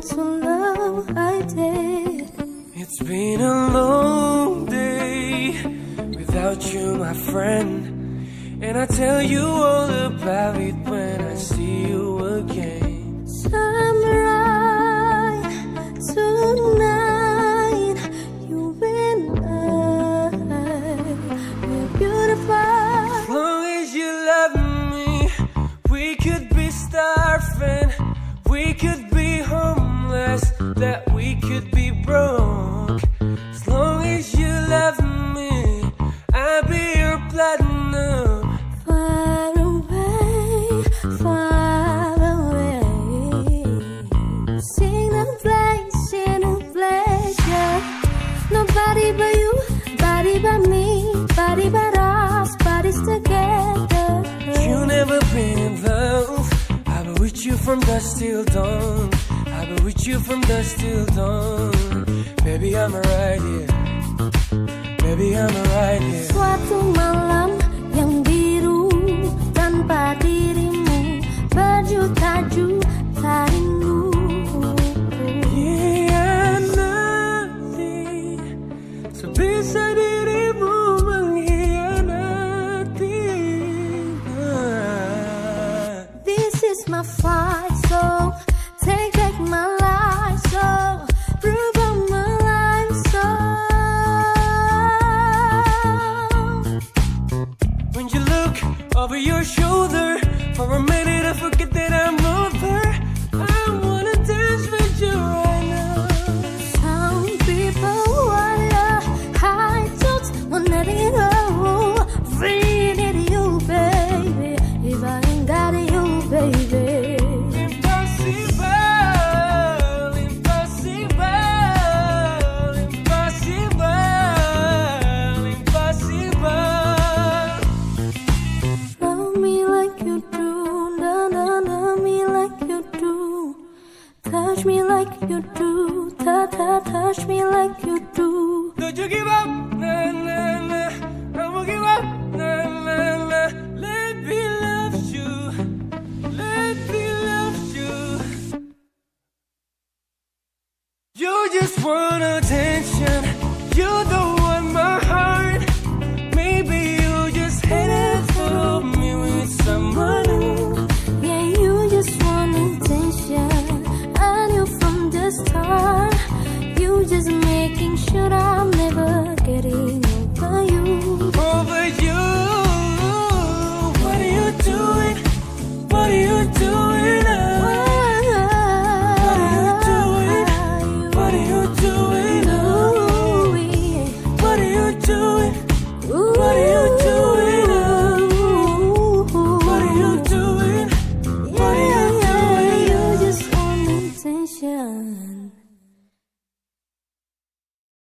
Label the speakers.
Speaker 1: to love I did.
Speaker 2: It's been a long day without you, my friend, and I tell you all about it when I see you again.
Speaker 1: Samurai, tonight you and we're beautiful.
Speaker 2: As long as you love me, we could be starving, we could be homeless, that we could be broke. As long as you love me, I'll be your platinum.
Speaker 1: Far away, far away. Sing a place, yeah. Nobody but you, body but me, body but us, bodies together.
Speaker 2: You never been in love. I've been with you from dusk till dawn. I've been with you from dusk till dawn. Baby, I'm right here. Baby, I'm right here.
Speaker 1: Suatu malam yang biru tanpa dirimu, berjuta-juta rindu.
Speaker 2: Hianati, sebisa dirimu mengkhianati.
Speaker 1: This is my fight song, take back my life song, rubah my life song.
Speaker 2: When you look over your shoulder, for a minute I forget that I'm over. I wanna dance with you right now.
Speaker 1: Some people wanna hide thoughts, want letting it go. Really need you, baby. If I ain't got you, baby.
Speaker 2: Impossible, impossible, impossible, impossible.
Speaker 1: Love me like you do, love me like you do. Touch me like you do, touch me like you do.
Speaker 2: Don't you give up, nah, nah, nah. I won't give up, nah, nah, nah. Let me love you, let me love you. You just wanna dance.